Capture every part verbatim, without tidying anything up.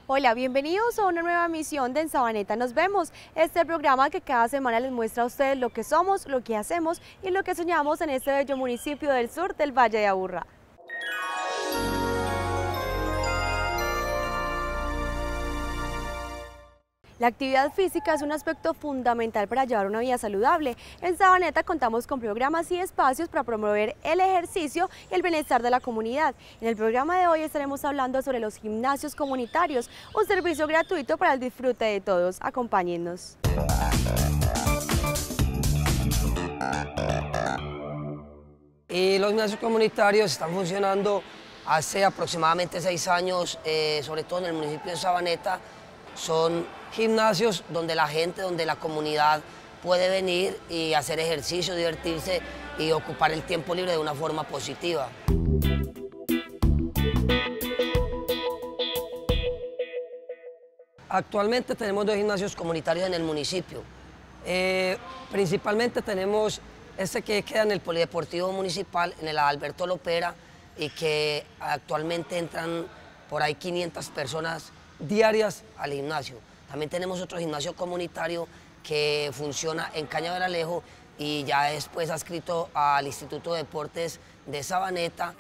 Hola, bienvenidos a una nueva emisión de En Sabaneta Nos Vemos, este programa que cada semana les muestra a ustedes lo que somos, lo que hacemos y lo que soñamos en este bello municipio del sur del Valle de Aburrá. La actividad física es un aspecto fundamental para llevar una vida saludable. En Sabaneta contamos con programas y espacios para promover el ejercicio y el bienestar de la comunidad. En el programa de hoy estaremos hablando sobre los gimnasios comunitarios, un servicio gratuito para el disfrute de todos. Acompáñennos. Y los gimnasios comunitarios están funcionando hace aproximadamente seis años, eh, sobre todo en el municipio de Sabaneta. Son gimnasios donde la gente, donde la comunidad puede venir y hacer ejercicio, divertirse y ocupar el tiempo libre de una forma positiva. Actualmente tenemos dos gimnasios comunitarios en el municipio. Eh, principalmente tenemos este que queda en el Polideportivo Municipal, en el Alberto Lopera, y que actualmente entran por ahí quinientas personas diarias al gimnasio. También tenemos otro gimnasio comunitario que funciona en Caña del Alejo y ya es pues adscrito al Instituto de Deportes de Sabaneta.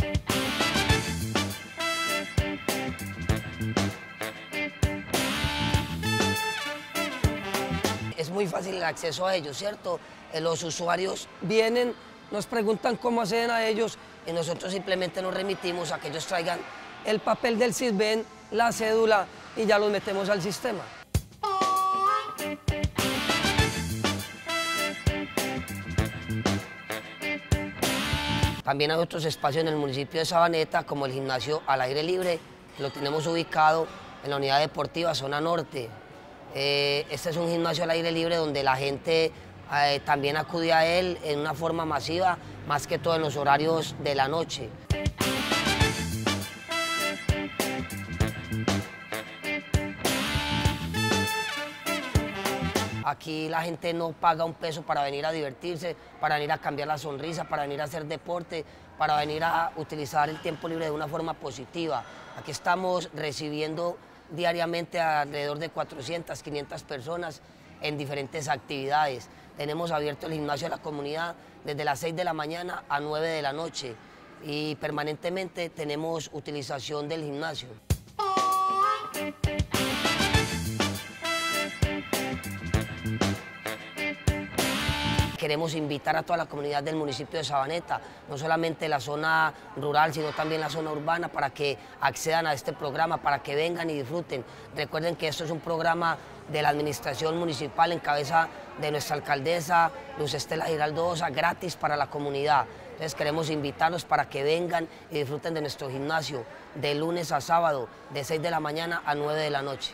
Es muy fácil el acceso a ellos, ¿cierto? Los usuarios vienen, nos preguntan cómo acceden a ellos y nosotros simplemente nos remitimos a que ellos traigan el papel del SISBEN, la cédula y ya los metemos al sistema. También hay otros espacios en el municipio de Sabaneta, como el gimnasio al aire libre, que lo tenemos ubicado en la unidad deportiva Zona Norte. Eh, este es un gimnasio al aire libre donde la gente eh, también acude a él en una forma masiva, más que todo en los horarios de la noche. Aquí la gente no paga un peso para venir a divertirse, para venir a cambiar la sonrisa, para venir a hacer deporte, para venir a utilizar el tiempo libre de una forma positiva. Aquí estamos recibiendo diariamente alrededor de cuatrocientas, quinientas personas en diferentes actividades. Tenemos abierto el gimnasio a la comunidad desde las seis de la mañana a nueve de la noche y permanentemente tenemos utilización del gimnasio. Queremos invitar a toda la comunidad del municipio de Sabaneta, no solamente la zona rural, sino también la zona urbana, para que accedan a este programa, para que vengan y disfruten. Recuerden que esto es un programa de la administración municipal en cabeza de nuestra alcaldesa, Luz Estela Giraldo Osa, gratis para la comunidad. Entonces queremos invitarlos para que vengan y disfruten de nuestro gimnasio de lunes a sábado, de seis de la mañana a nueve de la noche.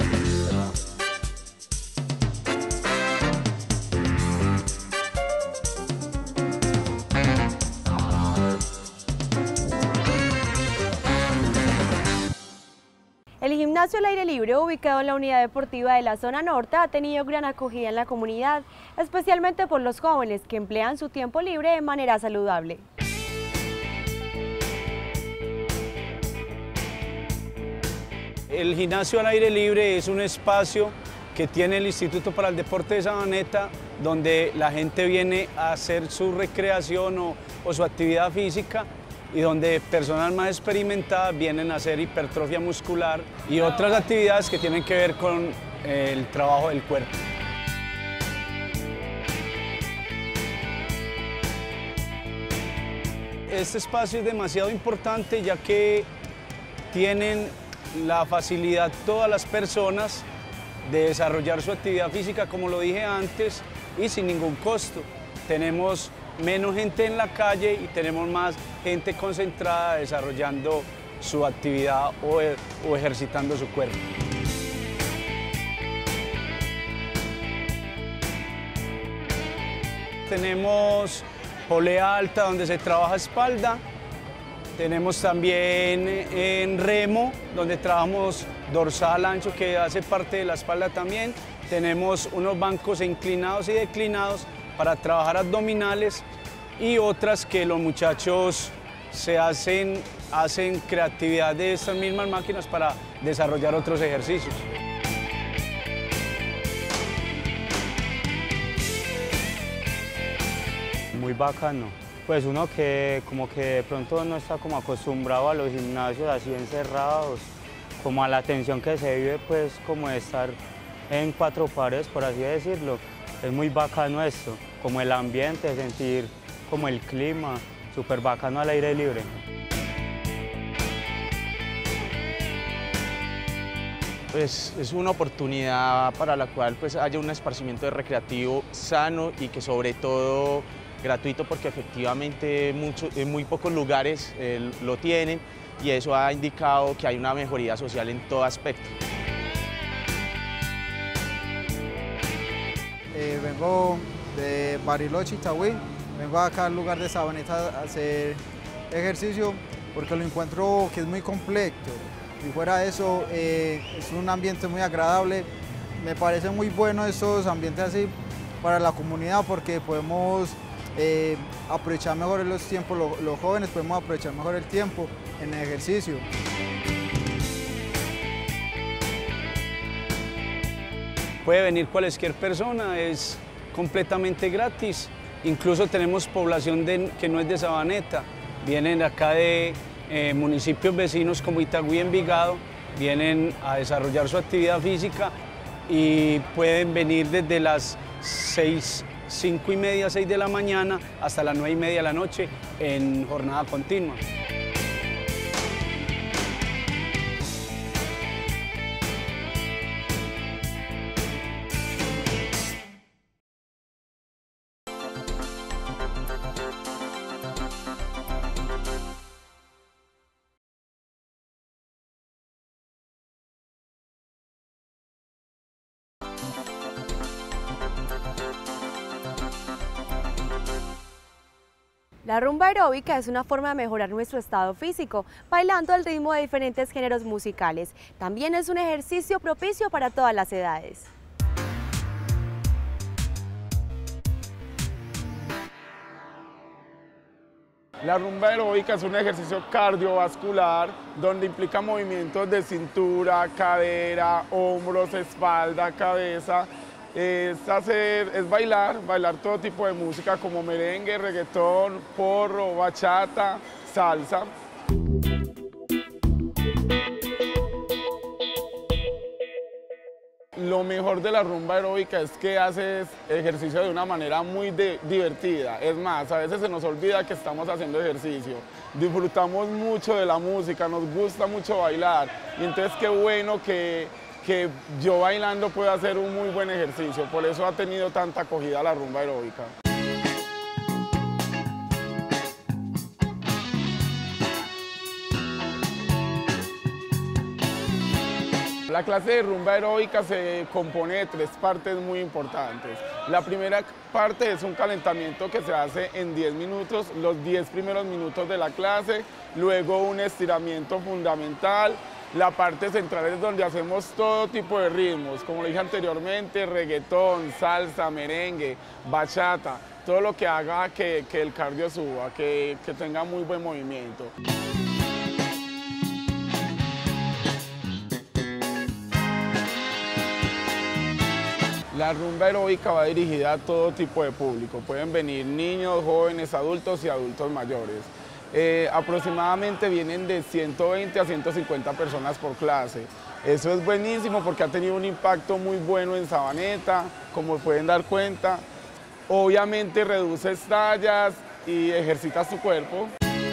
El gimnasio al aire libre, ubicado en la unidad deportiva de la zona norte, ha tenido gran acogida en la comunidad, especialmente por los jóvenes que emplean su tiempo libre de manera saludable. El gimnasio al aire libre es un espacio que tiene el Instituto para el Deporte de Sabaneta, donde la gente viene a hacer su recreación o, o su actividad física, y donde personas más experimentadas vienen a hacer hipertrofia muscular y otras actividades que tienen que ver con el trabajo del cuerpo. Este espacio es demasiado importante ya que tienen la facilidad todas las personas de desarrollar su actividad física, como lo dije antes, y sin ningún costo. Tenemos menos gente en la calle y tenemos más gente concentrada desarrollando su actividad o, o ejercitando su cuerpo. Tenemos polea alta donde se trabaja espalda, tenemos también en remo donde trabajamos dorsal ancho que hace parte de la espalda también, tenemos unos bancos inclinados y declinados para trabajar abdominales y otras que los muchachos se hacen, hacen creatividad de estas mismas máquinas para desarrollar otros ejercicios. Muy bacano. Pues uno que como que de pronto no está como acostumbrado a los gimnasios así encerrados, como a la tensión que se vive, pues como de estar en cuatro paredes, por así decirlo. Es muy bacano esto, como el ambiente, sentir como el clima, súper bacano al aire libre. Pues es una oportunidad para la cual pues haya un esparcimiento recreativo sano y que sobre todo gratuito, porque efectivamente mucho, en muy pocos lugares eh, lo tienen, y eso ha indicado que hay una mejoría social en todo aspecto. Eh, vengo de Bariloche, Itagüí, vengo acá al lugar de Sabaneta a hacer ejercicio porque lo encuentro que es muy completo, y fuera de eso eh, es un ambiente muy agradable. Me parece muy bueno estos ambientes así para la comunidad, porque podemos eh, aprovechar mejor los tiempos, los, los jóvenes podemos aprovechar mejor el tiempo en el ejercicio. Puede venir cualquier persona, es completamente gratis. Incluso tenemos población de, que no es de Sabaneta, vienen acá de eh, municipios vecinos como Itagüí y Envigado, vienen a desarrollar su actividad física y pueden venir desde las seis, cinco y media, seis de la mañana hasta las nueve y media de la noche en jornada continua. La rumba aeróbica es una forma de mejorar nuestro estado físico, bailando al ritmo de diferentes géneros musicales. También es un ejercicio propicio para todas las edades. La rumba aeróbica es un ejercicio cardiovascular donde implica movimientos de cintura, cadera, hombros, espalda, cabeza. Es, hacer, es bailar, bailar todo tipo de música como merengue, reggaetón, porro, bachata, salsa. Lo mejor de la rumba aeróbica es que haces ejercicio de una manera muy de, divertida. Es más, a veces se nos olvida que estamos haciendo ejercicio. Disfrutamos mucho de la música, nos gusta mucho bailar. Y entonces qué bueno que, que yo bailando pueda hacer un muy buen ejercicio. Por eso ha tenido tanta acogida la rumba aeróbica. La clase de rumba aeróbica se compone de tres partes muy importantes. La primera parte es un calentamiento que se hace en diez minutos, los diez primeros minutos de la clase, luego un estiramiento fundamental. La parte central es donde hacemos todo tipo de ritmos, como lo dije anteriormente, reggaetón, salsa, merengue, bachata, todo lo que haga que, que el cardio suba, que, que tenga muy buen movimiento. La rumba aeróbica va dirigida a todo tipo de público. Pueden venir niños, jóvenes, adultos y adultos mayores. Eh, aproximadamente vienen de ciento veinte a ciento cincuenta personas por clase. Eso es buenísimo porque ha tenido un impacto muy bueno en Sabaneta, como pueden dar cuenta. Obviamente reduces tallas y ejercitas tu cuerpo.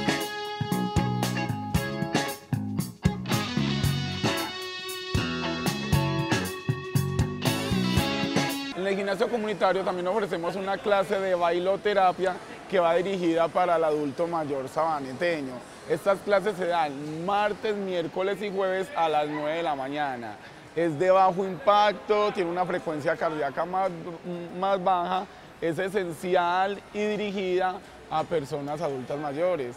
En el gimnasio comunitario también ofrecemos una clase de bailoterapia que va dirigida para el adulto mayor sabaneteño. Estas clases se dan martes, miércoles y jueves a las nueve de la mañana. Es de bajo impacto, tiene una frecuencia cardíaca más, más baja, es esencial y dirigida a personas adultas mayores.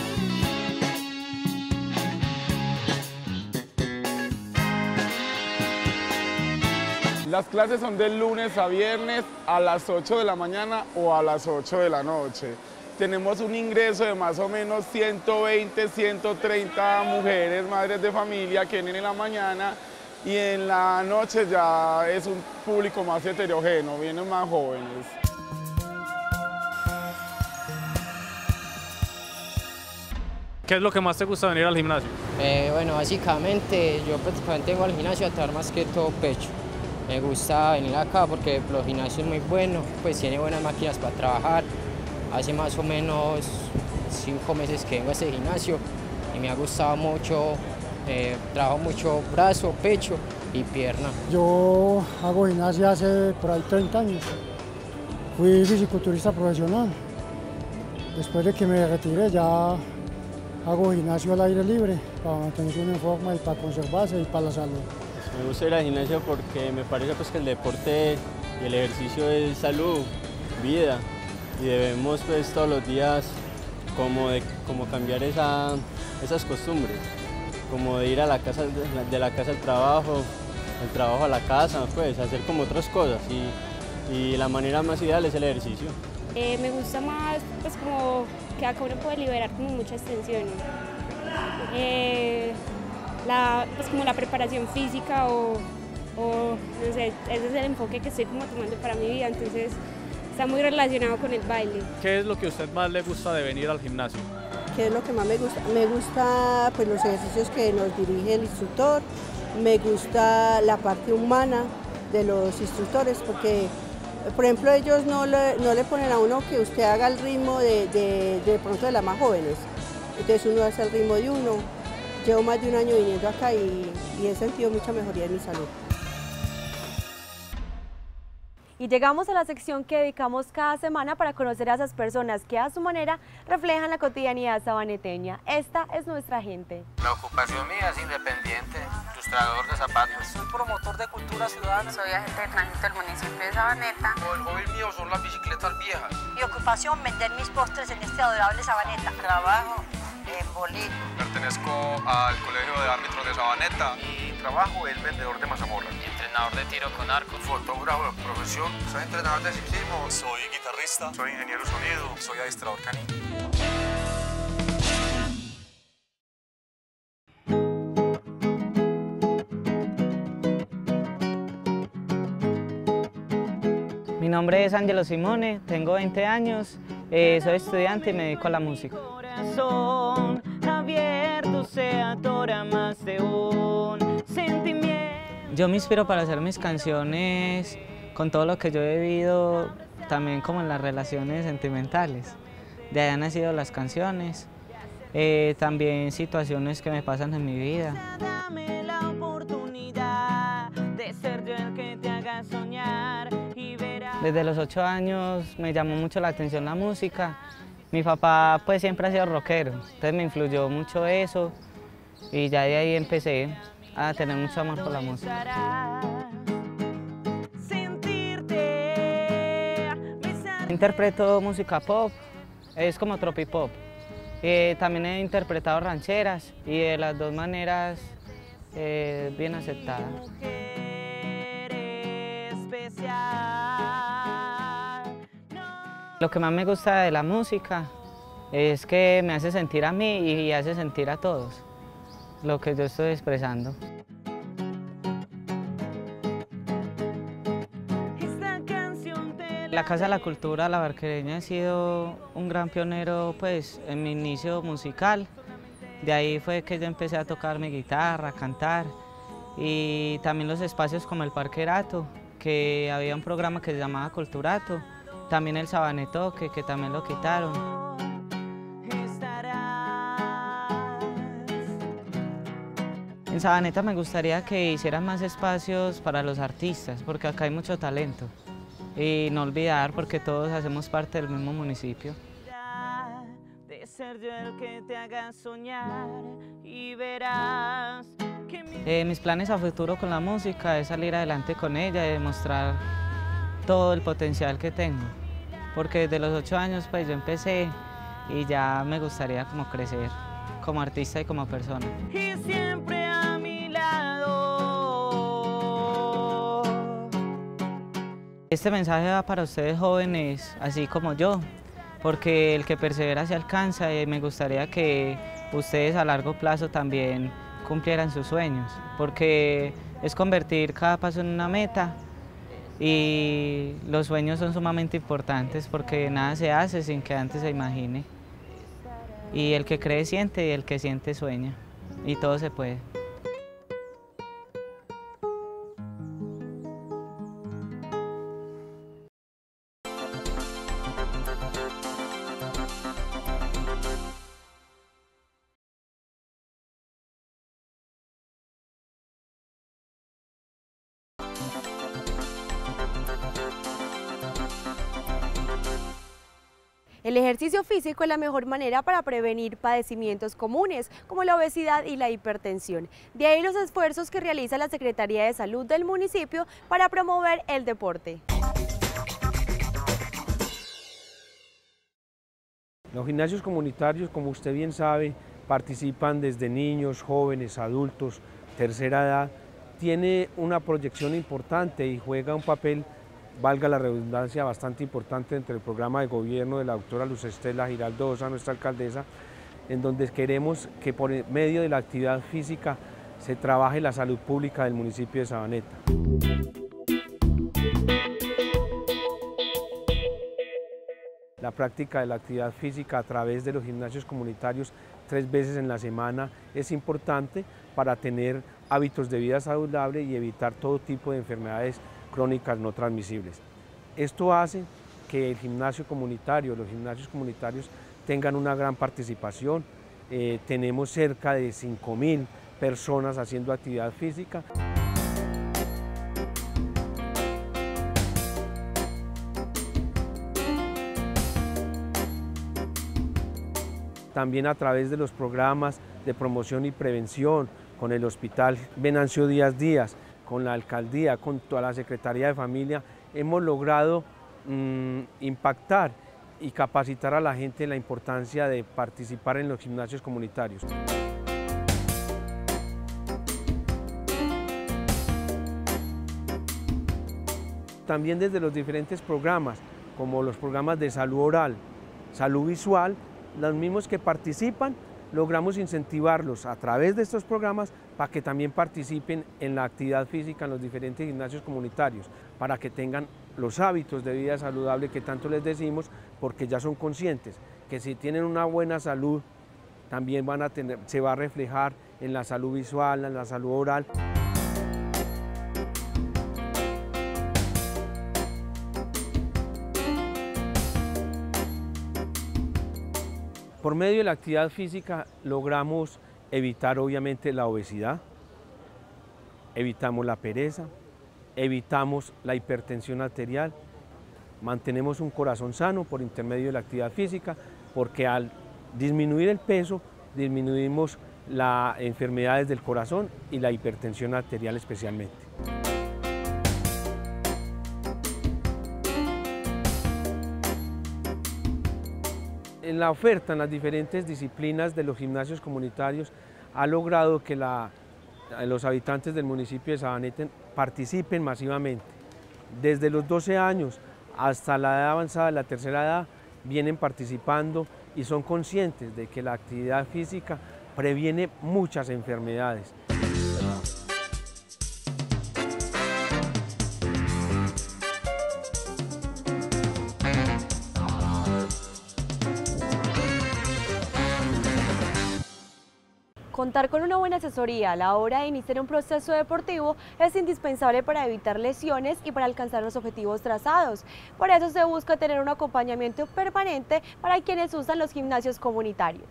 Las clases son de lunes a viernes a las ocho de la mañana o a las ocho de la noche. tenemos un ingreso de más o menos ciento veinte, ciento treinta mujeres, madres de familia que vienen en la mañana y en la noche ya es un público más heterogéneo, vienen más jóvenes. ¿Qué es lo que más te gusta venir al gimnasio? Eh, bueno, básicamente yo prácticamente vengo al gimnasio a trabajar más que todo pecho. Me gusta venir acá porque el gimnasio es muy bueno, pues tiene buenas máquinas para trabajar. Hace más o menos cinco meses que vengo a ese gimnasio y me ha gustado mucho, eh, trabajo mucho brazo, pecho y pierna. Yo hago gimnasia hace por ahí treinta años. Fui fisiculturista profesional. Después de que me retiré ya hago gimnasio al aire libre para mantenerse en forma y para conservarse y para la salud. Me gusta ir al gimnasio porque me parece pues, que el deporte y el ejercicio es salud, vida, y debemos pues, todos los días como, de, como cambiar esa, esas costumbres, como de ir a la casa, de la casa al trabajo, del trabajo a la casa, pues hacer como otras cosas y, y la manera más ideal es el ejercicio. Eh, me gusta más pues como que acá uno puede liberar como muchas tensiones. Eh, la, pues como la preparación física o, o no sé, ese es el enfoque que estoy como tomando para mi vida, entonces está muy relacionado con el baile. ¿Qué es lo que a usted más le gusta de venir al gimnasio? ¿Qué es lo que más me gusta? Me gusta pues, los ejercicios que nos dirige el instructor, me gusta la parte humana de los instructores porque por ejemplo, ellos no le, no le ponen a uno que usted haga el ritmo de, de, de pronto de las más jóvenes. Entonces uno hace el ritmo de uno. Llevo más de un año viniendo acá y, y he sentido mucha mejoría en mi salud. Y llegamos a la sección que dedicamos cada semana para conocer a esas personas que a su manera reflejan la cotidianidad sabaneteña. Esta es nuestra gente. La ocupación mía es independiente, ilustrador de zapatos. Soy promotor de cultura ciudadana. Soy agente de tránsito del municipio de Sabaneta. El hobby mío son las bicicletas viejas. Mi ocupación, vender mis postres en este adorable Sabaneta. Trabajo en Bolívar. Pertenezco al Colegio de Árbitros de Sabaneta. Mi trabajo es vendedor de mazamorra. Entrenador de tiro con arco. Fotógrafo de profesión. Soy entrenador de ciclismo. Soy guitarrista. Soy ingeniero sonido. Soy adiestrador canino. Mi nombre es Ángelo Simone, tengo veinte años, eh, soy estudiante y me dedico a la música. Corazón abierto se atora más de un sentimiento. Yo me inspiro para hacer mis canciones con todo lo que yo he vivido, también como en las relaciones sentimentales. De ahí han nacido las canciones, eh, también situaciones que me pasan en mi vida. Dame la oportunidad de ser yo el que te haga soñar y verás. Desde los ocho años me llamó mucho la atención la música. Mi papá pues siempre ha sido rockero, entonces me influyó mucho eso y ya de ahí empecé a tener mucho amor por la música. Interpreto música pop, es como tropipop. Eh, también he interpretado rancheras y de las dos maneras eh, bien aceptada. Lo que más me gusta de la música es que me hace sentir a mí y hace sentir a todos lo que yo estoy expresando. La Casa de la Cultura La Barquereña ha sido un gran pionero pues, en mi inicio musical. De ahí fue que yo empecé a tocar mi guitarra, a cantar y también los espacios como el Parque Erato, que había un programa que se llamaba Culturato, también el Sabanetoque, que también lo quitaron. En Sabaneta me gustaría que hicieran más espacios para los artistas, porque acá hay mucho talento. Y no olvidar, porque todos hacemos parte del mismo municipio. De ser yo el que te haga soñar y verás que mi... eh, mis planes a futuro con la música es salir adelante con ella y demostrar todo el potencial que tengo. Porque desde los ocho años pues yo empecé y ya me gustaría como crecer como artista y como persona. Y siempre a mi lado. Este mensaje va para ustedes jóvenes, así como yo, porque el que persevera se alcanza y me gustaría que ustedes a largo plazo también cumplieran sus sueños, porque es convertir cada paso en una meta y los sueños son sumamente importantes porque nada se hace sin que antes se imagine. Y el que cree siente y el que siente sueña y todo se puede. El ejercicio físico es la mejor manera para prevenir padecimientos comunes como la obesidad y la hipertensión. De ahí los esfuerzos que realiza la Secretaría de Salud del municipio para promover el deporte. Los gimnasios comunitarios, como usted bien sabe, participan desde niños, jóvenes, adultos, tercera edad. Tiene una proyección importante y juega un papel, valga la redundancia, bastante importante dentro del programa de gobierno de la doctora Luz Estela Giraldo Osa, nuestra alcaldesa, en donde queremos que por medio de la actividad física se trabaje la salud pública del municipio de Sabaneta. La práctica de la actividad física a través de los gimnasios comunitarios tres veces en la semana es importante para tener hábitos de vida saludable y evitar todo tipo de enfermedades crónicas no transmisibles. Esto hace que el gimnasio comunitario, los gimnasios comunitarios tengan una gran participación. Eh, tenemos cerca de cinco mil personas haciendo actividad física. También a través de los programas de promoción y prevención con el Hospital Venancio Díaz Díaz, con la alcaldía, con toda la Secretaría de Familia, hemos logrado mmm, impactar y capacitar a la gente en la importancia de participar en los gimnasios comunitarios. También desde los diferentes programas, como los programas de salud oral, salud visual, los mismos que participan, logramos incentivarlos a través de estos programas para que también participen en la actividad física en los diferentes gimnasios comunitarios, para que tengan los hábitos de vida saludable que tanto les decimos, porque ya son conscientes que si tienen una buena salud, también van a tener, se va a reflejar en la salud visual, en la salud oral. Por medio de la actividad física logramos evitar obviamente la obesidad, evitamos la pereza, evitamos la hipertensión arterial, mantenemos un corazón sano por intermedio de la actividad física, porque al disminuir el peso disminuimos las enfermedades del corazón y la hipertensión arterial especialmente. En la oferta en las diferentes disciplinas de los gimnasios comunitarios ha logrado que la, los habitantes del municipio de Sabaneta participen masivamente. Desde los doce años hasta la edad avanzada, la tercera edad, vienen participando y son conscientes de que la actividad física previene muchas enfermedades. Contar con una buena asesoría a la hora de iniciar un proceso deportivo es indispensable para evitar lesiones y para alcanzar los objetivos trazados. Por eso se busca tener un acompañamiento permanente para quienes usan los gimnasios comunitarios.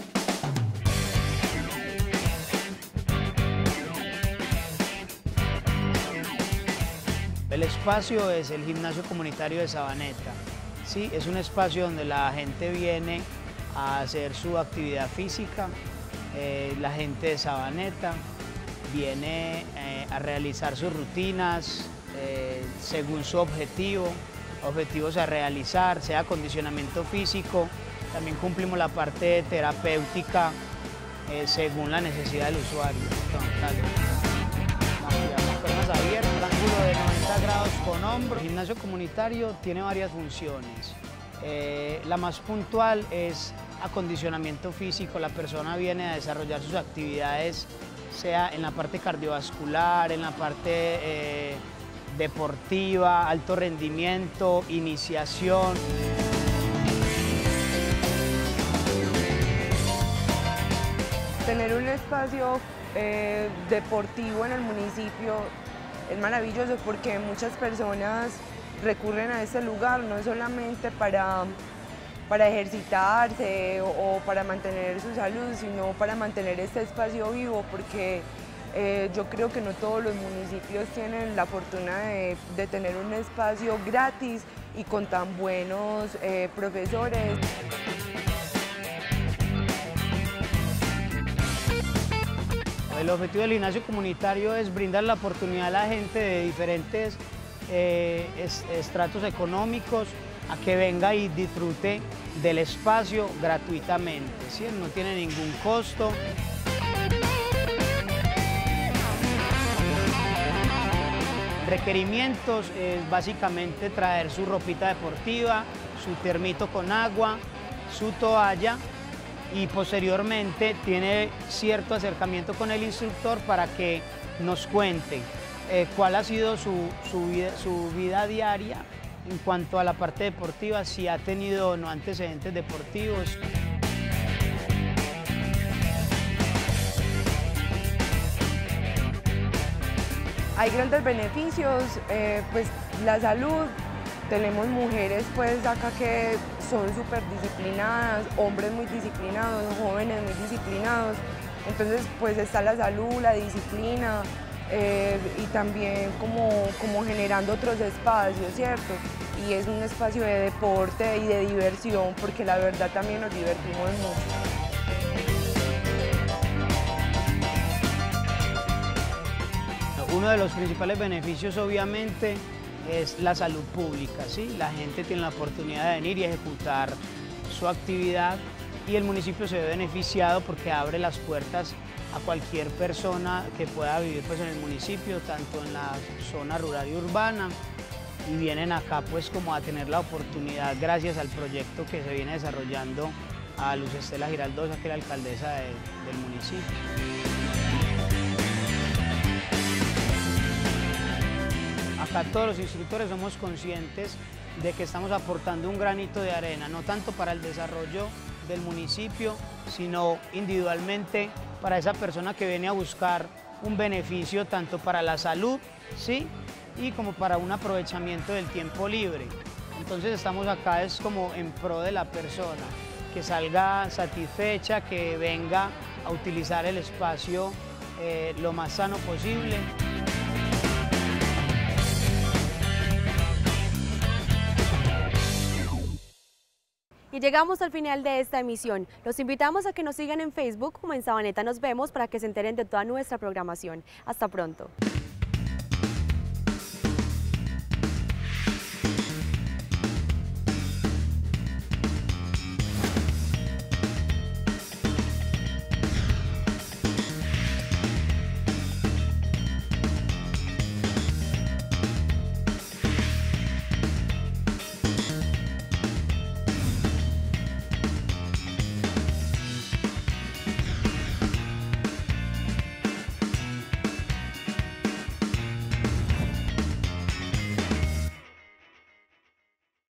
El espacio es el gimnasio comunitario de Sabaneta. Sí, es un espacio donde la gente viene a hacer su actividad física. Eh, la gente de Sabaneta viene eh, a realizar sus rutinas eh, según su objetivo, objetivos a realizar, sea acondicionamiento físico. También cumplimos la parte terapéutica eh, según la necesidad del usuario. Las piernas abiertas, ángulo de noventa grados con hombro. El gimnasio comunitario tiene varias funciones. Eh, la más puntual es acondicionamiento físico. La persona viene a desarrollar sus actividades, sea en la parte cardiovascular, en la parte eh, deportiva, alto rendimiento, iniciación. Tener un espacio eh, deportivo en el municipio es maravilloso porque muchas personas recurren a este lugar no solamente para, para ejercitarse o, o para mantener su salud, sino para mantener este espacio vivo, porque eh, yo creo que no todos los municipios tienen la fortuna de, de tener un espacio gratis y con tan buenos eh, profesores. El objetivo del gimnasio comunitario es brindar la oportunidad a la gente de diferentes eh, estratos económicos a que venga y disfrute del espacio gratuitamente, ¿sí? No tiene ningún costo. Requerimientos es básicamente traer su ropita deportiva, su termito con agua, su toalla, y posteriormente tiene cierto acercamiento con el instructor para que nos cuente eh, cuál ha sido su, su, vida, su vida diaria en cuanto a la parte deportiva, si ha tenido o no antecedentes deportivos. Hay grandes beneficios, eh, pues la salud. Tenemos mujeres pues acá que son súper disciplinadas, hombres muy disciplinados, jóvenes muy disciplinados. Entonces pues está la salud, la disciplina eh, y también como, como generando otros espacios, ¿cierto? Y es un espacio de deporte y de diversión, porque la verdad también nos divertimos mucho. Uno de los principales beneficios obviamente es la salud pública, ¿sí? La gente tiene la oportunidad de venir y ejecutar su actividad y el municipio se ve beneficiado porque abre las puertas a cualquier persona que pueda vivir pues, en el municipio, tanto en la zona rural y urbana, y vienen acá pues como a tener la oportunidad gracias al proyecto que se viene desarrollando a Luz Estela Giraldosa, que es la alcaldesa de, del municipio. Acá todos los instructores somos conscientes de que estamos aportando un granito de arena, no tanto para el desarrollo del municipio, sino individualmente para esa persona que viene a buscar un beneficio tanto para la salud, ¿sí? Y como para un aprovechamiento del tiempo libre. Entonces estamos acá es como en pro de la persona, que salga satisfecha, que venga a utilizar el espacio eh, lo más sano posible. Y llegamos al final de esta emisión. Los invitamos a que nos sigan en Facebook como en Sabaneta Nos Vemos para que se enteren de toda nuestra programación. Hasta pronto.